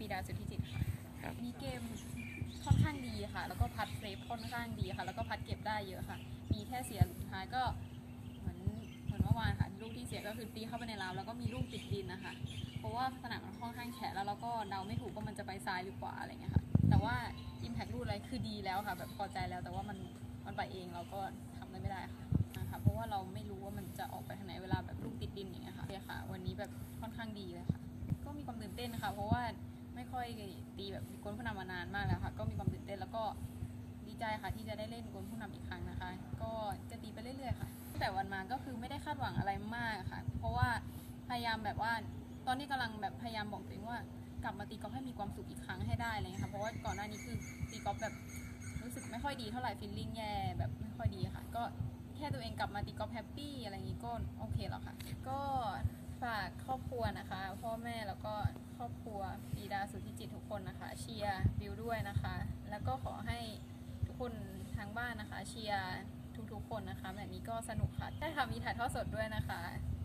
ดาสุทธิจิตค่ะครับมีเกมค่อนข้างดีค่ะแล้วก็พัดเฟรฟค่อนข้างดีค่ะแล้วก็พัดเก็บได้เยอะค่ะมีแค่เสียสุดท้ายก็เหมือนเมื่อวานค่ะลูกที่เสียก็คือตีเข้าไปในราวแล้วก็มีลูกติดดินนะคะเพราะว่าสนามมันค่อนข้างแฉะแล้วเราก็เดาไม่ถูกว่ามันจะไปซ้ายหรือขวาอะไรเงี้ยค่ะแต่ว่า Impact ลูกอะไรคือดีแล้วค่ะแบบพอใจแล้วแต่ว่ามันไปเองเราก็ทำอะไรไม่ได้ค่ะเพราะว่าเราไม่รู้ว่ามันจะออกไปทางไหนเวลาแบบลูกติดดินอย่างเงี้ยค่ะวันนี้แบบค่อนข้างดีเลยค่ะก็มีความตื่นเต้นค่ะเพราะว่าไม่ค่อยตีแบบกวนผู้นำมานานมากแล้วค่ะก็มีความตื่นเต้นแล้วก็ดีใจค่ะที่จะได้เล่นกวนผู้นำอีกครั้งนะคะก็จะตีไปเรื่อยๆค่ะตั้งแต่วันมาก็คือไม่ได้คาดหวังอะไรมากค่ะเพราะว่าพยายามแบบว่าตอนนี้กำลังแบบพยายามบอกตัวเองว่ากลับมาตีกอล์ฟให้มีความสุขอีกครั้งให้ได้อะไรเงี้ยค่ะเพราะว่าก่อนหน้านี้คือตีกอล์ฟแบบรู้สึกไม่ค่อยดีเท่าไหร่ฟีลลิ่งแย่แบบไม่ค่อยดีค่ะก็แค่ตัวเองกลับมาตีกอล์ฟแฮปปี้อะไรอย่างงี้ก็โอเคแล้วค่ะก็ฝากครอบครัวนะคะพ่อแม่แล้วก็ครอบครัวปีดาสุทธิจิตทุกคนนะคะเชียร์บิวด้วยนะคะแล้วก็ขอให้ทุกคนทางบ้านนะคะเชียร์ทุกๆคนนะคะแบบนี้ก็สนุกค่ะได้ค่ะมีถ่ายทอดสดด้วยนะคะ